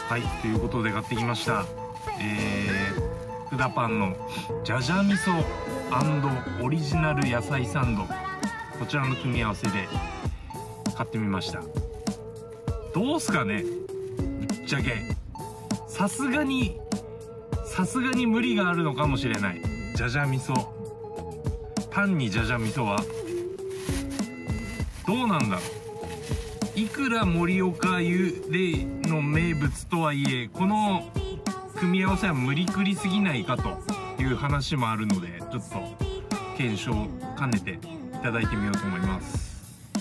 はい、ということで買ってきました。福田パンのじゃじゃ味噌&オリジナル野菜サンド、こちらの組み合わせで買ってみました。どうすかね、ぶっちゃけさすがに無理があるのかもしれない。じゃじゃ味噌パンにじゃじゃ味噌はどうなんだろう。いくら盛岡湯での名物とはいえ、この組み合わせは無理くりすぎないかという話もあるので、ちょっと検証を兼ねていただいてみようと思います。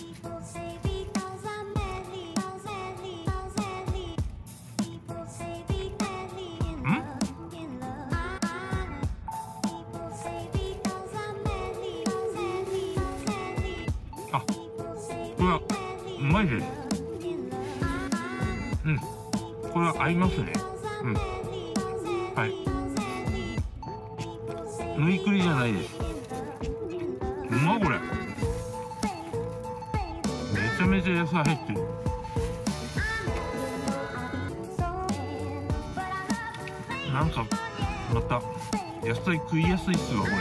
あ、これはうまいです。これは合いますね。はい、無理くりじゃないです。うまっ、これめちゃめちゃ野菜入ってる。なんかまた野菜食いやすいっすわ、これ。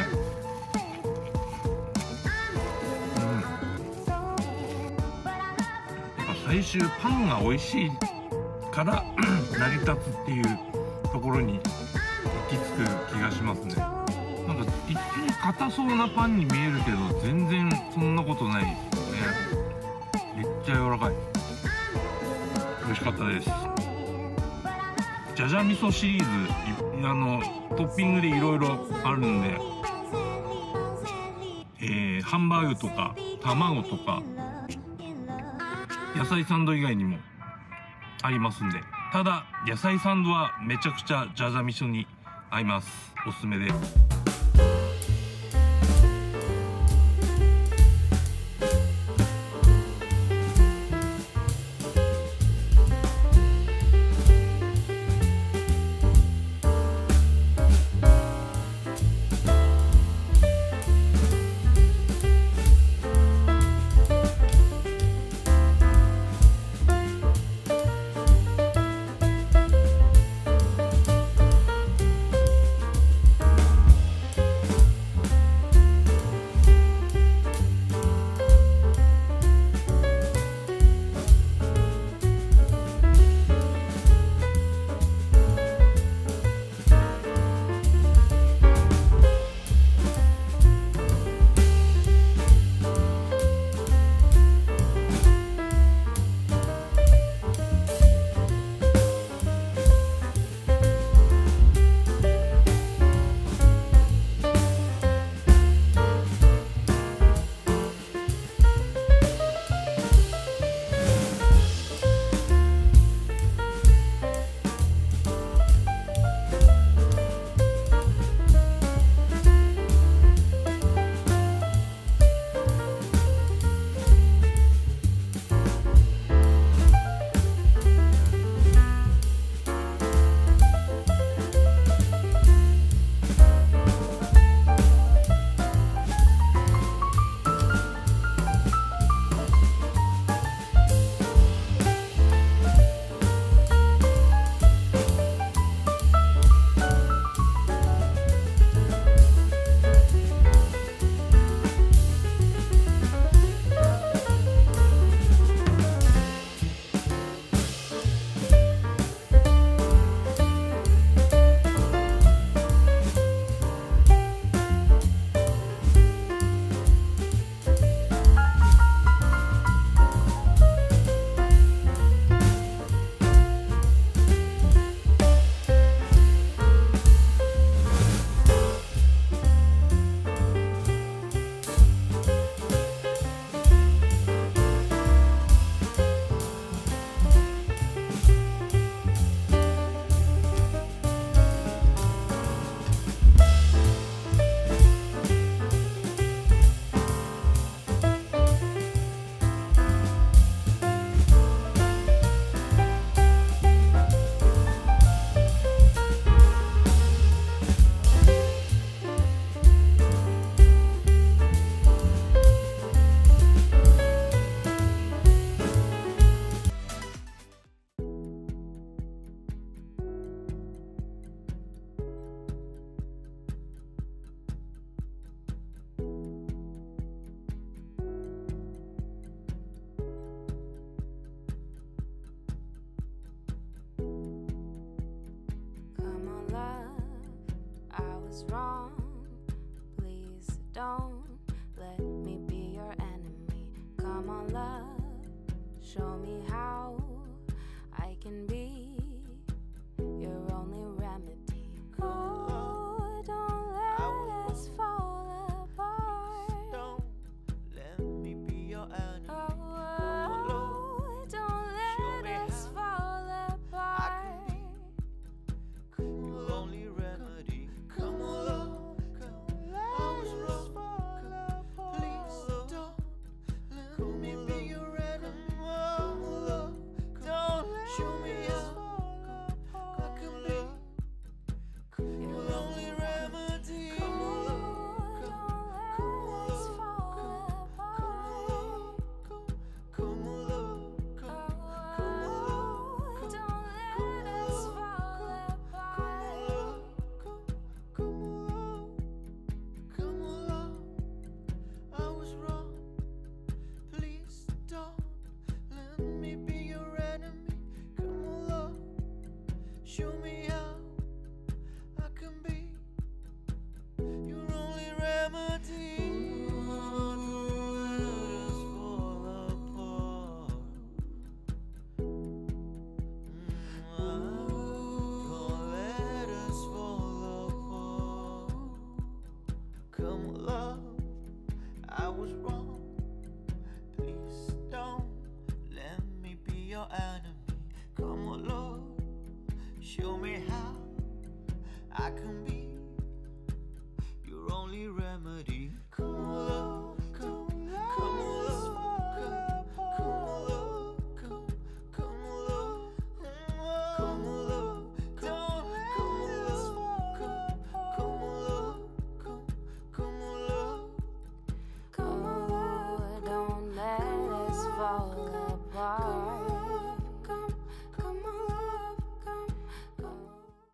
最終パンが美味しいから成り立つっていうところに行き着く気がしますね。なんか一見硬そうなパンに見えるけど、全然そんなことないですよね。めっちゃ柔らかい。美味しかったです。じゃじゃ味噌シリーズトッピングでいろいろあるんで、ハンバーグとか卵とか野菜サンド以外にもありますんで、ただ野菜サンドはめちゃくちゃじゃじゃ味噌に合います。おすすめです。 was wrong. Please don't let me be your enemy. Come on, love, show me how I can be your only remedy. Oh, don't let us fall apart. Don't let me be your enemy. Oh, don't let us fall apart. Your only remedy. Come on, love. I was wrong. Please don't let me be your enemy. Come on, love. Don't show me how I can be your only remedy. Come on, love. Come on, love. Come on, love. Come on, love. I was wrong. Please don't let me be your enemy. Come on, love. Show me how I can be your only remedy. Don't let us fall apart. Don't let us fall apart. Come on, love. I was wrong. Please don't let me be your enemy. Come on, Lord, show me how I can be your only remedy. Come on, love. Come on, love. Come on, love. Come on, love. Come on, love. Don't come on, love. Come on, love. Come on, love. Oh, don't let us fall apart.